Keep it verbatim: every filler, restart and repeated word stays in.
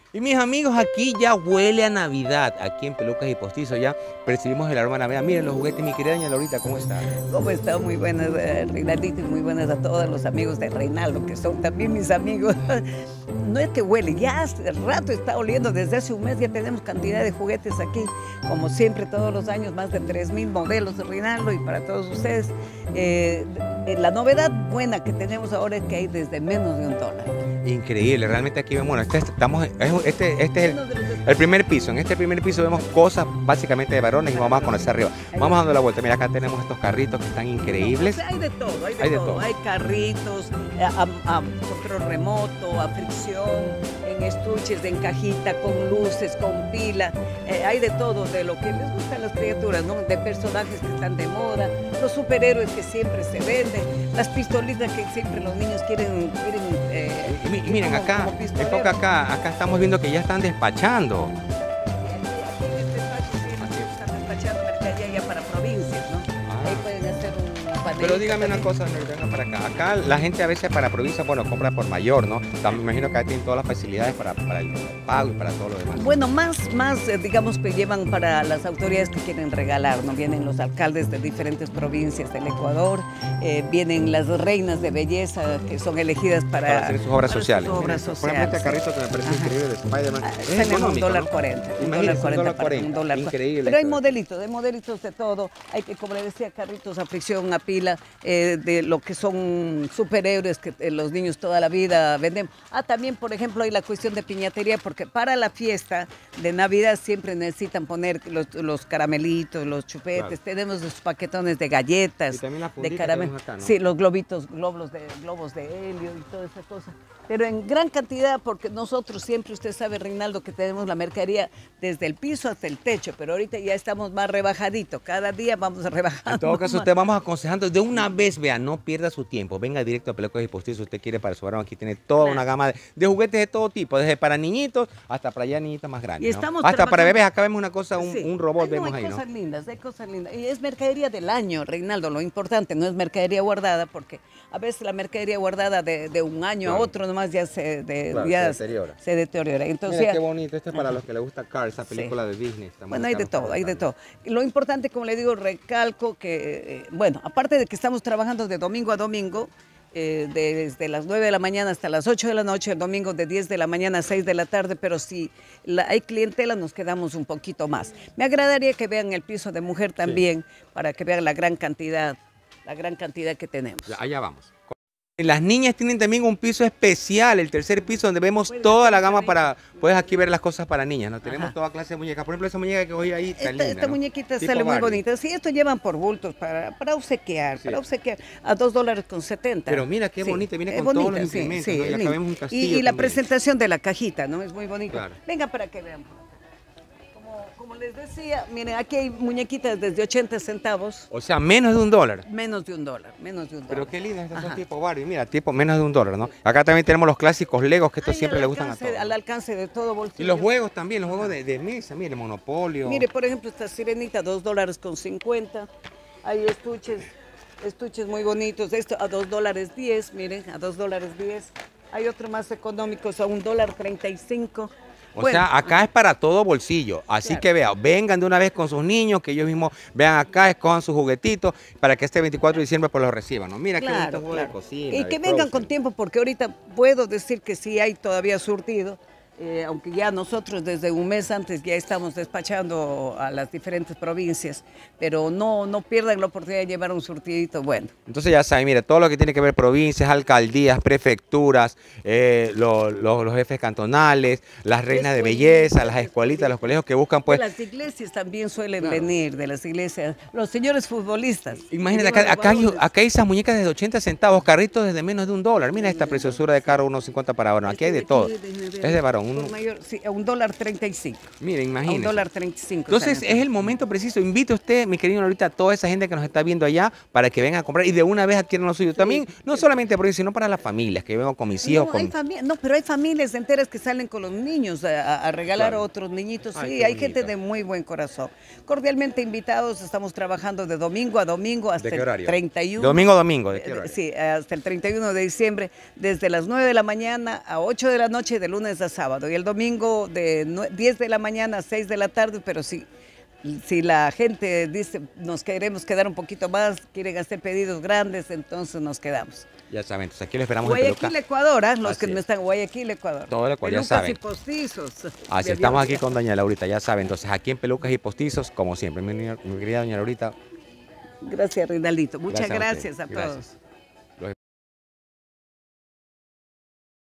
Y mis amigos, aquí ya huele a Navidad, aquí en Pelucas y Postizos ya percibimos el aroma de Navidad. Miren los juguetes, mi querida doña Laurita, ¿cómo está? ¿Cómo está? Muy buenas, eh, Reinaldito, y muy buenas a todos los amigos de Reinaldo, que son también mis amigos. No es que huele, ya hace rato está oliendo, desde hace un mes ya tenemos cantidad de juguetes aquí, como siempre todos los años, más de tres mil modelos de Reinaldo, y para todos ustedes, eh, la novedad buena que tenemos ahora es que hay desde menos de un dólar. Increíble, realmente aquí vemos, bueno, este, estamos, este, este es el, el primer piso. En este primer piso vemos cosas básicamente de varones y vamos a conocer arriba. Vamos dando la vuelta. Mira, acá tenemos estos carritos que están increíbles. No, hay de todo, hay de, hay de todo. todo. Hay carritos, a, a control remoto, a fricción, en estuches, en cajita, con luces, con pila. Eh, hay de todo, de lo que les gusta a las criaturas, ¿no? De personajes que están de moda, los superhéroes que siempre se venden, las pistolitas que siempre los niños quieren... quieren eh, y, y miren, como, acá, como enfoca acá, acá estamos viendo que ya están despachando. Aquí en este espacio sí, están despachando mercadería ya para provincias, ¿no? Ah. Ahí pueden hacer un panel. Pero dígame una cosa, no venga para acá. Acá la gente a veces para provincia, bueno, compra por mayor, ¿no? También me imagino que ahí tienen todas las facilidades para, para el pago y para todo lo demás. Bueno, más, más eh, digamos que llevan para las autoridades que quieren regalar, ¿no? Vienen los alcaldes de diferentes provincias del Ecuador, eh, vienen las reinas de belleza que son elegidas para, para hacer sus obras para sociales. Sus obras Miren, sociales. por ejemplo, este carrito que me parece Ajá. increíble de Spider-Man. Ah, Es sale económico, un dólar ¿no? cuarenta. Un Imagínense, dólar cuarenta para cuarenta. un dólar. Increíble. Pero hay esto. modelitos, hay modelitos de todo. Hay que, como le decía, carritos a fricción, a pila, eh, de lo que son superhéroes que eh, los niños toda la vida venden. Ah, también, por ejemplo, hay la cuestión de piñatería, porque para la fiesta de Navidad siempre necesitan poner los, los caramelitos, los chupetes. Claro. Tenemos los paquetones de galletas, y también la de caramelo. Acá, ¿no? Sí, los globitos, globos de, globos de helio y toda esa cosa. Pero en gran cantidad, porque nosotros siempre, usted sabe, Reinaldo, que tenemos la mercadería desde el piso hasta el techo, pero ahorita ya estamos más rebajaditos. Cada día vamos a rebajar. En todo caso, más. usted vamos aconsejando de una vez, vea, no pierda su tiempo. Venga directo a Pelucas y Postizos, usted quiere para su varón. Aquí tiene toda claro. una gama de, de juguetes de todo tipo, desde para niñitos hasta para ya niñitas más grandes. Y estamos ¿no? Hasta trabajando... para bebés, acá vemos una cosa, un, sí. un robot, Ay, no, vemos hay ahí, cosas ¿no? lindas, hay cosas lindas. Y es mercadería del año, Reinaldo, lo importante, no es mercadería guardada, porque a veces la mercadería guardada de, de un año claro. a otro nomás ya se, de, claro, ya se deteriora. Se deteriora. Entonces, mira qué bonito, este es para los que les gusta Cars, esa película sí. de Disney. Bueno, hay de todo, hay de todo. Lo importante, como le digo, recalco que, eh, bueno, aparte de que estamos trabajando de domingo a domingo, eh, desde las nueve de la mañana hasta las ocho de la noche, el domingo de diez de la mañana a seis de la tarde, pero si la, hay clientela nos quedamos un poquito más. Me agradaría que vean el piso de mujer también, sí. para que vean la gran cantidad, la gran cantidad que tenemos. Allá vamos. Las niñas tienen también un piso especial, el tercer piso, donde vemos toda la gama para, puedes aquí ver las cosas para niñas, ¿no? Tenemos Ajá. toda clase de muñecas. Por ejemplo, esa muñeca que hoy ahí está Esta, linda, esta ¿no? muñequita tipo sale muy Barbie. bonita. Sí, esto llevan por bultos, para, para obsequiar, sí. para obsequiar, a dos dólares con setenta. Pero mira qué sí. bonita, viene con bonita, todos los implementos, sí, ¿no? sí, Y acá vemos un castillo Y, y la también. presentación de la cajita, ¿no? Es muy bonito. Claro. Venga para que vean. Como, como les decía, miren, aquí hay muñequitas desde ochenta centavos. O sea, menos de un dólar. Menos de un dólar, menos de un dólar. Pero qué lindas estas son tipo Barbie, mira, tipo menos de un dólar, ¿no? Acá también tenemos los clásicos Legos, que estos Ay, siempre le gustan a todos. Al alcance de todo bolsillo. Y los juegos también, los juegos de, de mesa, mire, Monopolio. Mire, por ejemplo, esta sirenita, dos dólares con cincuenta. Hay estuches, estuches muy bonitos, esto a dos dólares diez, miren, a dos dólares diez. Hay otros más económicos a un dólar treinta y cinco. O bueno, sea, acá es para todo bolsillo, así claro. que vean, vengan de una vez con sus niños, que ellos mismos vean acá, escojan sus juguetitos, para que este veinticuatro de diciembre pues los reciban, ¿no? Mira claro, qué bonito juego claro. de cocina. Y que vengan Frozen. Con tiempo, porque ahorita puedo decir que sí hay todavía surtido, eh, aunque ya nosotros desde un mes antes ya estamos despachando a las diferentes provincias, pero no, no pierdan la oportunidad de llevar un surtidito bueno. Entonces ya saben, mire, todo lo que tiene que ver provincias, alcaldías, prefecturas, eh, lo, lo, los jefes cantonales, las reinas de belleza, las escuelitas, los colegios que buscan pues... De las iglesias también suelen claro. venir, de las iglesias, los señores futbolistas. Imagínate, acá, acá, hay, acá hay esas muñecas desde ochenta centavos, carritos desde menos de un dólar. Mira esta preciosura de carro, uno cincuenta para varón, aquí hay de todo. Es de varón. Un, mayor, sí, a un dólar treinta y cinco. Mire, imagínese. A un dólar treinta y cinco. Entonces es el momento preciso. Invite usted, mi querido ahorita, a toda esa gente que nos está viendo allá para que vengan a comprar y de una vez adquieran lo suyo. Sí, también, no sí. solamente por eso, sino para las familias, que vengo con mis hijos. No, con... hay no, pero hay familias enteras que salen con los niños a, a regalar claro. a otros niñitos. Sí, Ay, hay bonito. Gente de muy buen corazón. Cordialmente invitados, estamos trabajando de domingo a domingo hasta el treinta y uno. Domingo a domingo, ¿de qué horario? Sí, hasta el treinta y uno de diciembre, desde las nueve de la mañana a ocho de la noche, de lunes a sábado. sábado. Y el domingo de diez de la mañana a seis de la tarde, pero sí. Si la gente dice, nos queremos quedar un poquito más, quieren hacer pedidos grandes, entonces nos quedamos. Ya saben, entonces aquí lo esperamos Guayaquil, en Peluca. Ecuador, ¿eh? Los Así que no es. están en Guayaquil, Ecuador. Todo el Ecuador, ya Pelucas saben. y postizos. Así Ya estamos vieron aquí que- con doña Laurita, ya saben. Entonces aquí en Pelucas y Postizos, como siempre, mi, mi querida doña Laurita. Gracias, Rinaldito. Muchas Gracias a gracias a, ustedes. todos. Gracias.